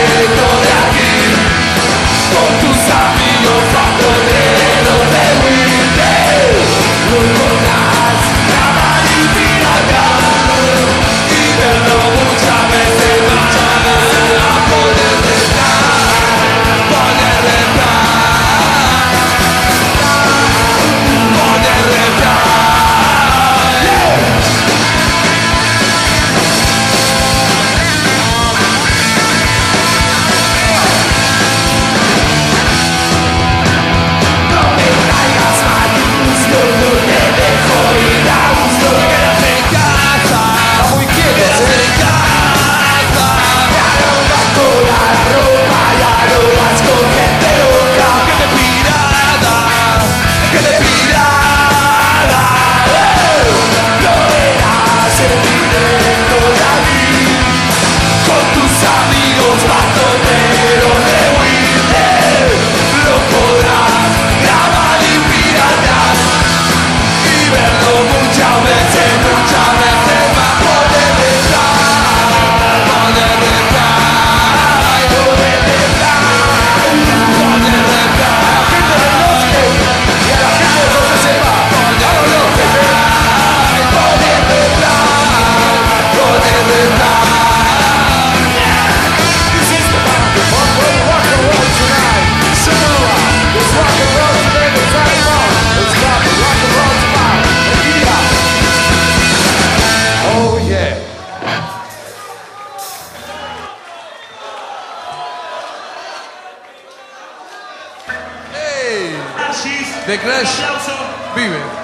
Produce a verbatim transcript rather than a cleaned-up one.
directo de aquí, con tus amigos bajoneros de Winter. No podrás grabar y piratear y verlo muchas veces más. A poder detrás, poder detrás, poder detrás. The Clash vive.